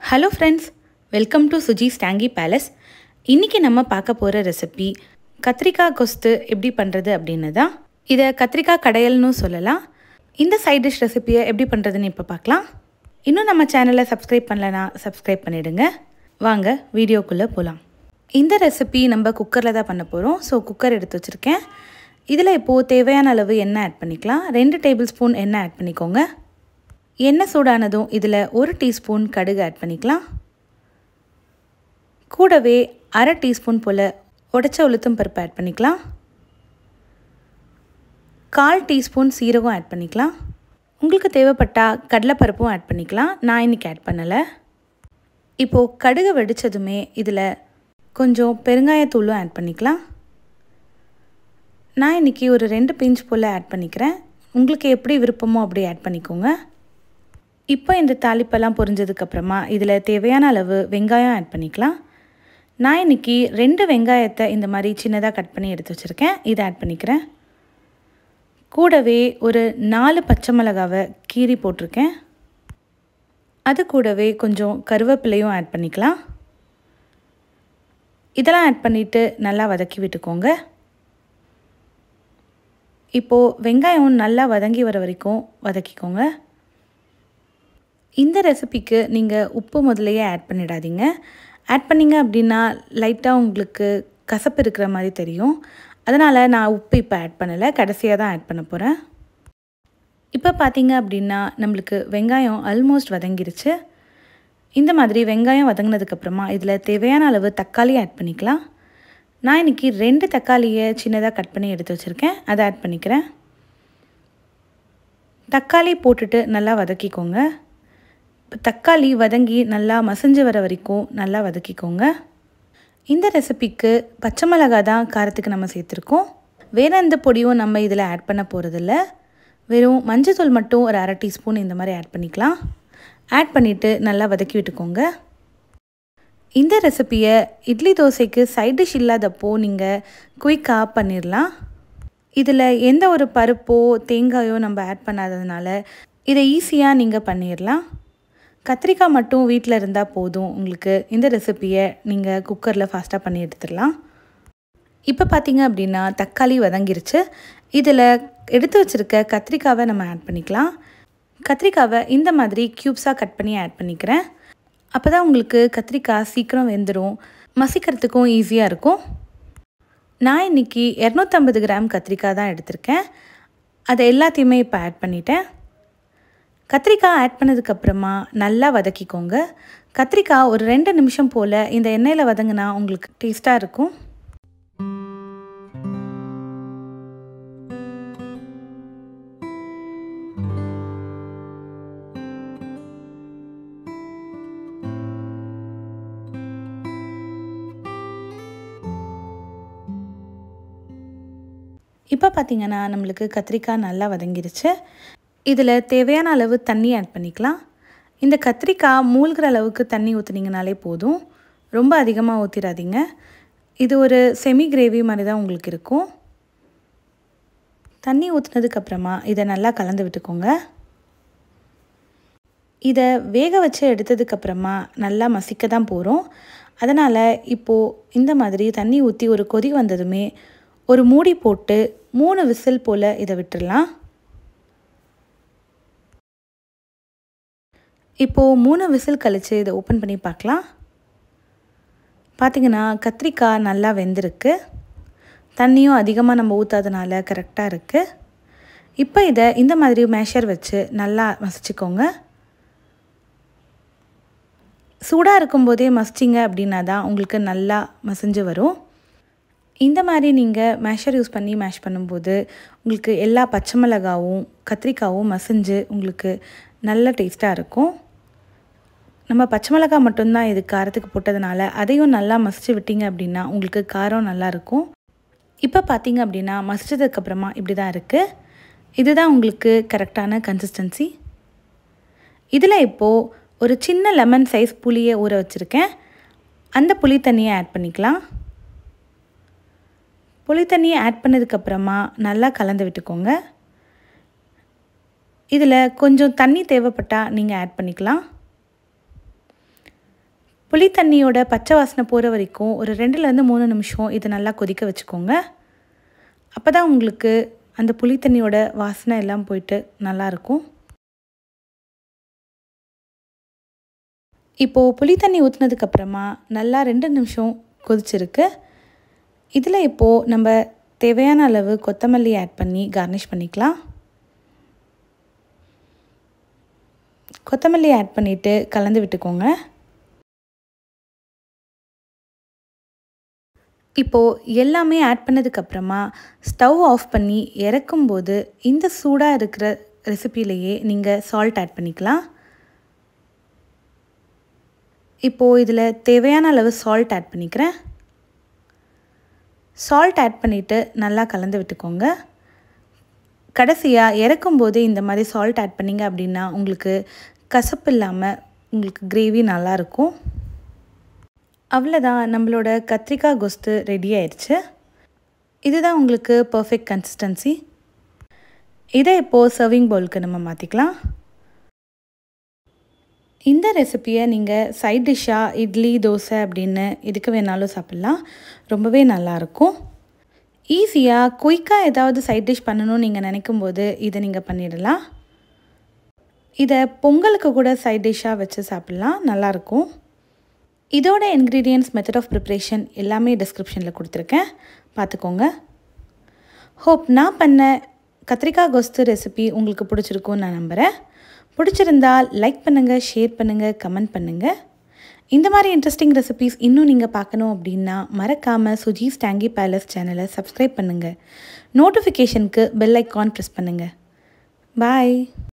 Hello friends, welcome to Suji's Tangy Palace. இன்னைக்கு நம்ம பார்க்க போற ரெசிபி கத்திரிக்காய் கொஸ்து எப்படி பண்றது அப்படினதா. இத கத்திரிக்காய் கடையல்னு சொல்லலாம். இந்த சைடு டிஷ் ரெசிபியை எப்படி பண்றதுன்னு இப்ப பார்க்கலாம். இன்னும் நம்ம சேனலை சப்ஸ்கிரைப் பண்ணலனா சப்ஸ்கிரைப் பண்ணிடுங்க. வாங்க வீடியோக்குள்ள போலாம். இந்த ரெசிபி நம்ம குக்கர்ல தான் பண்ண போறோம். சோ குக்கர் எடுத்து வச்சிருக்கேன். இதுல இப்போ தேவையான அளவு எண்ணெய் ஆட் பண்ணிக்கலாம். 2 டேபிள்ஸ்பூன் எண்ணெய் ஆட் பண்ணிக்கோங்க. எண்ணெய் சூடானதும் இதில் 1 டீஸ்பூன் கடுகு ஆட் பண்ணிக்கலாம். கூடவே 1/2 டீஸ்பூன் போல் உடைச்ச உளுத்தம் பருப்பு ஆட் பண்ணிக்கலாம். 1/4 டீஸ்பூன் சீரகம் ஆட் பண்ணிக்கலாம். உங்களுக்கு தேவைப்பட்டால் கடலைப்பருப்பும் ஆட் பண்ணிக்கலாம். நான் இன்றைக்கி ஆட் பண்ணலை. இப்போது கடுகு வெடித்ததுமே இதில் கொஞ்சம் பெருங்காயத்தூளும் ஆட் பண்ணிக்கலாம். நான் இன்றைக்கி ஒரு 2 பிஞ்ச் போல் ஆட் பண்ணிக்கிறேன். உங்களுக்கு எப்படி விருப்பமோ அப்படி ஆட் பண்ணிக்கோங்க. இப்போ இந்த தாளிப்பெல்லாம் பொரிஞ்சதுக்கப்புறமா இதில் தேவையான அளவு வெங்காயம் ஆட் பண்ணிக்கலாம். நான் இன்றைக்கி 2 வெங்காயத்தை இந்த மாதிரி சின்னதாக கட் பண்ணி எடுத்து வச்சுருக்கேன். இதை ஆட் பண்ணிக்கிறேன். கூடவே ஒரு 4 பச்சை மிளகாவை கீறி போட்டிருக்கேன். அது கூடவே கொஞ்சம் கருவேப்பிலையும் ஆட் பண்ணிக்கலாம். இதெல்லாம் ஆட் பண்ணிவிட்டு நல்லா வதக்கி விட்டுக்கோங்க. இப்போது வெங்காயம் நல்லா வதங்கி வர வரைக்கும் வதக்கிக்கோங்க. இந்த ரெசிபிக்கு நீங்கள் உப்பு முதலையே ஆட் பண்ணிடாதீங்க. ஆட் பண்ணிங்க அப்படின்னா லைட்டாக உங்களுக்கு கசப்பு இருக்கிற மாதிரி தெரியும். அதனால் நான் உப்பு இப்போ ஆட் பண்ணலை, கடைசியாக தான் ஆட் பண்ண போகிறேன். இப்போ பார்த்தீங்க அப்படின்னா நம்மளுக்கு வெங்காயம் ஆல்மோஸ்ட் வதங்கிருச்சு. இந்த மாதிரி வெங்காயம் வதங்கினதுக்கப்புறமா இதில் தேவையான அளவு தக்காளி ஆட் பண்ணிக்கலாம். நான் இன்றைக்கி 2 தக்காளியை சின்னதாக கட் பண்ணி எடுத்து வச்சுருக்கேன். அதை ஆட் பண்ணிக்கிறேன். தக்காளி போட்டுட்டு நல்லா வதக்கிக்கோங்க. தக்காளி வதங்கி நல்லா மசிஞ்சு வர வரைக்கும் நல்லா வதக்கிக்கோங்க. இந்த ரெசிபிக்கு பச்சை மிளகாய் தான் காரத்துக்கு நம்ம சேர்த்துருக்கோம். வேறு எந்த பொடியும் நம்ம இதில் ஆட் பண்ண போகிறதில்ல. வெறும் மஞ்சள் மட்டும் ஒரு 1/2 டீஸ்பூன் இந்த மாதிரி ஆட் பண்ணிக்கலாம். ஆட் பண்ணிவிட்டு நல்லா வதக்கி விட்டுக்கோங்க. இந்த ரெசிபியை இட்லி தோசைக்கு சைட் டிஷ் இல்லாதப்போ நீங்கள் குயிக்காக பண்ணிடலாம். இதில் எந்த ஒரு பருப்போ தேங்காயோ நம்ம ஆட் பண்ணாததுனால இதை ஈஸியாக நீங்கள் பண்ணிடலாம். கத்திரிக்காய் மட்டும் வீட்டில் இருந்தால் போதும். உங்களுக்கு இந்த ரெசிபியை நீங்கள் குக்கரில் ஃபாஸ்ட்டாக பண்ணி எடுத்துடலாம். இப்போ பார்த்தீங்க அப்படின்னா தக்காளி வதங்கிருச்சு. இதில் எடுத்து வச்சுருக்க கத்திரிக்காவை நம்ம ஆட் பண்ணிக்கலாம். கத்திரிக்காவை இந்த மாதிரி க்யூப்ஸாக கட் பண்ணி ஆட் பண்ணிக்கிறேன். அப்போ தான் உங்களுக்கு கத்திரிக்காய் சீக்கிரம் வெந்துடும், மசிக்கிறதுக்கும் ஈஸியாக இருக்கும். நான் இன்றைக்கி 250 கிராம் கத்திரிக்காய் தான் எடுத்திருக்கேன். அதை எல்லாத்தையுமே இப்போ ஆட் பண்ணிட்டேன். கத்திரிக்காய் ஆட் பண்ணதுக்கப்புறமா நல்லா வதக்கிக்கோங்க. கத்திரிக்காய் ஒரு 2 நிமிஷம் போல் இந்த எண்ணெயில் வதங்கினா உங்களுக்கு டேஸ்ட்டாக இருக்கும். இப்போ பார்த்திங்கன்னா நம்மளுக்கு கத்திரிக்காய் நல்லா வதங்கிருச்சு. இதில் தேவையான அளவு தண்ணி ஆட் பண்ணிக்கலாம். இந்த கத்திரிக்காய் மூழ்கிற அளவுக்கு தண்ணி ஊற்றுனீங்கனாலே போதும். ரொம்ப அதிகமாக ஊற்றிடாதீங்க. இது ஒரு செமி கிரேவி மாதிரி தான் உங்களுக்கு இருக்கும். தண்ணி ஊற்றுனதுக்கப்புறமா இதை நல்லா கலந்து விட்டுக்கோங்க. இதை வேக வச்சு எடுத்ததுக்கப்புறமா நல்லா மசிக்க தான் போகிறோம். அதனால் இப்போது இந்த மாதிரி தண்ணி ஊற்றி ஒரு கொதி வந்ததுமே ஒரு மூடி போட்டு 3 விசில் போல் இதை விட்டுடலாம். இப்போது 3 விசில் கழித்து இதை ஓப்பன் பண்ணி பார்க்கலாம். பார்த்திங்கன்னா கத்திரிக்காய் நல்லா வெந்திருக்கு. தண்ணியும் அதிகமாக நம்ம ஊற்றாதனால கரெக்டாக இருக்குது. இப்போ இதை இந்த மாதிரி மேஷர் வச்சு நல்லா மசிச்சுக்கோங்க. சூடாக இருக்கும்போதே மசிச்சிங்க அப்படின்னா தான் உங்களுக்கு நல்லா மசிஞ்சு வரும். இந்த மாதிரி நீங்கள் மேஷர் யூஸ் பண்ணி மேஷ் பண்ணும்போது உங்களுக்கு எல்லா பச்சை மிளகாவும் கத்திரிக்காவும் மசிஞ்சு உங்களுக்கு நல்ல டேஸ்ட்டாக இருக்கும். நம்ம பச்சை மிளகாய் மட்டும்தான் இது காரத்துக்கு போட்டதுனால அதையும் நல்லா மசிச்சு விட்டீங்க அப்படின்னா உங்களுக்கு காரம் நல்லாயிருக்கும். இப்போ பார்த்தீங்க அப்படின்னா மசிச்சதுக்கப்புறமா இப்படி தான் இருக்குது. இதுதான் உங்களுக்கு கரெக்டான கன்சிஸ்டன்சி. இதில் இப்போது ஒரு சின்ன லெமன் சைஸ் புளியை ஊற வச்சுருக்கேன். அந்த புளி தண்ணியை ஆட் பண்ணிக்கலாம். புளி தண்ணியை ஆட் பண்ணதுக்கப்புறமா நல்லா கலந்து விட்டுக்கோங்க. இதில் கொஞ்சம் தண்ணி தேவைப்பட்டால் நீங்கள் ஆட் பண்ணிக்கலாம். புளி தண்ணியோட பச்சை வாசனை போகிற வரைக்கும் ஒரு 2லேருந்து 3 நிமிஷம் இதை நல்லா கொதிக்க வச்சுக்கோங்க. அப்போ தான் உங்களுக்கு அந்த புளி தண்ணியோட வாசனை எல்லாம் போயிட்டு நல்லாயிருக்கும். இப்போது புளி தண்ணி ஊற்றுனதுக்கப்புறமா நல்லா 2 நிமிஷம் கொதிச்சிருக்கு. இதில் இப்போது நம்ம தேவையான அளவு கொத்தமல்லி ஆட் பண்ணி கார்னிஷ் பண்ணிக்கலாம். கொத்தமல்லி ஆட் பண்ணிவிட்டு கலந்து விட்டுக்கோங்க. இப்போது எல்லாமே ஆட் பண்ணதுக்கப்புறமா ஸ்டவ் ஆஃப் பண்ணி இறக்கும்போது இந்த சூடாக இருக்கிற ரெசிப்பிலேயே நீங்கள் சால்ட் ஆட் பண்ணிக்கலாம். இப்போது இதில் தேவையான அளவு சால்ட் ஆட் பண்ணிக்கிறேன். சால்ட் ஆட் பண்ணிவிட்டு நல்லா கலந்து விட்டுக்கோங்க. கடைசியாக இறக்கும்போது இந்த மாதிரி சால்ட் ஆட் பண்ணிங்க அப்படின்னா உங்களுக்கு கசப்பு இல்லாமல் உங்களுக்கு கிரேவி நல்லாயிருக்கும். அவ்வளோதான், நம்மளோட கத்திரிக்காய் கொஸ்து ரெடி ஆயிடுச்சு. இதுதான் உங்களுக்கு பர்ஃபெக்ட் கன்சிஸ்டன்சி. இதை இப்போது சர்விங் பவுலுக்கு நம்ம மாற்றிக்கலாம். இந்த ரெசிப்பியை நீங்கள் சைட் டிஷ்ஷாக இட்லி தோசை அப்படின்னு எதுக்கு வேணாலும் சாப்பிட்லாம். ரொம்பவே நல்லாயிருக்கும். ஈஸியாக குயிக்காக ஏதாவது சைட் டிஷ் பண்ணணும்னு நீங்கள் நினைக்கும்போது இதை நீங்கள் பண்ணிடலாம். இதை பொங்கலுக்கு கூட சைட் டிஷ்ஷாக வச்சு சாப்பிட்லாம், நல்லாயிருக்கும். இதோட இன்க்ரீடியன்ட்ஸ், மெத்தட் ஆஃப் ப்ரிப்ரேஷன் எல்லாமே டிஸ்கிரிப்ஷனில் கொடுத்துருக்கேன், பார்த்துக்கோங்க. ஹோப் நான் பண்ண கத்திரிக்காய் கொஸ்து ரெசிபி உங்களுக்கு பிடிச்சிருக்கும்னு நான் நம்புகிறேன். பிடிச்சிருந்தால் லைக் பண்ணுங்கள், ஷேர் பண்ணுங்கள், கமெண்ட் பண்ணுங்கள். இந்த மாதிரி இன்ட்ரெஸ்டிங் ரெசிபீஸ் இன்னும் நீங்கள் பார்க்கணும் அப்படின்னா மறக்காமல் சுஜிஸ் டேங்கி பேலஸ் சேனலை சப்ஸ்கிரைப் பண்ணுங்கள். நோட்டிஃபிகேஷனுக்கு பெல் ஐக்கான் ப்ரெஸ் பண்ணுங்கள். பாய்.